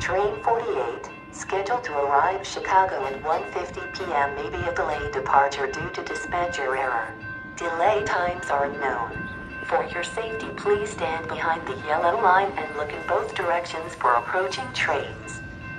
Train 48, scheduled to arrive Chicago at 1:50 p.m. may be a delayed departure due to dispatcher error. Delay times are unknown. For your safety, please stand behind the yellow line and look in both directions for approaching trains.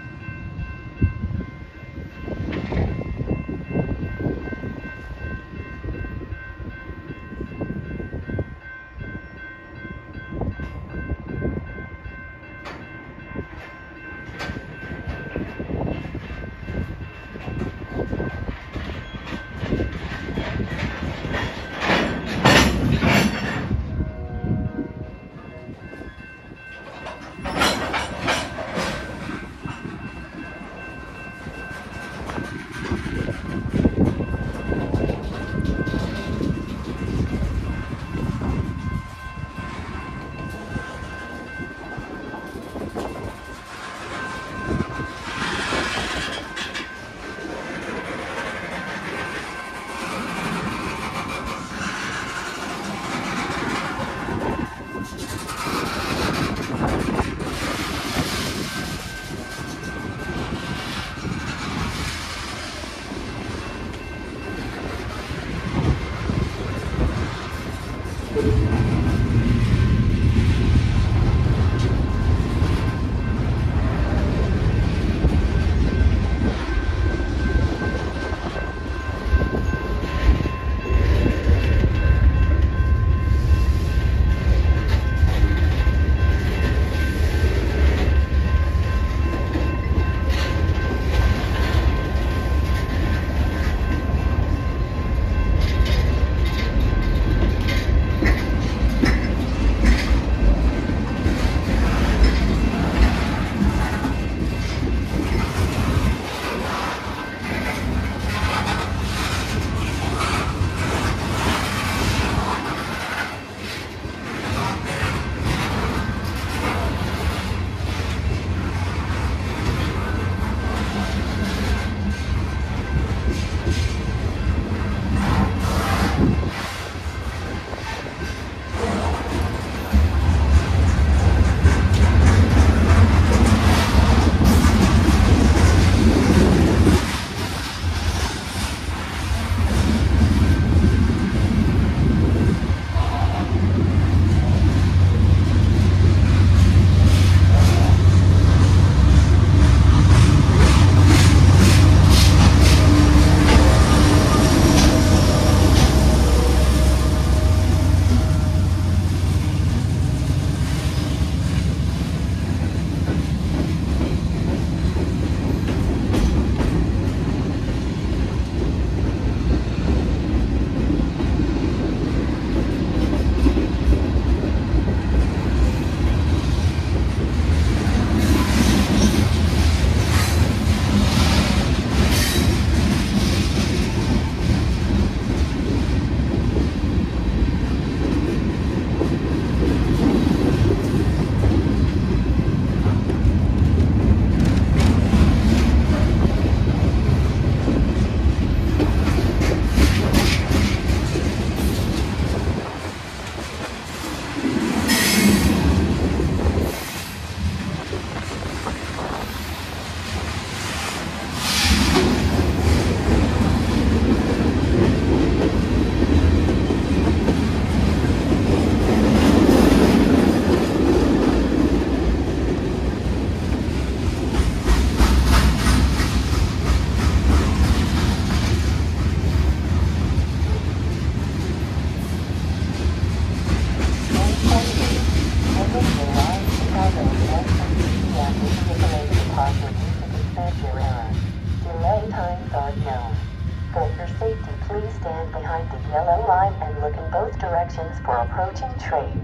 Delay times are known. For your safety, please stand behind the yellow line and look in both directions for approaching trains.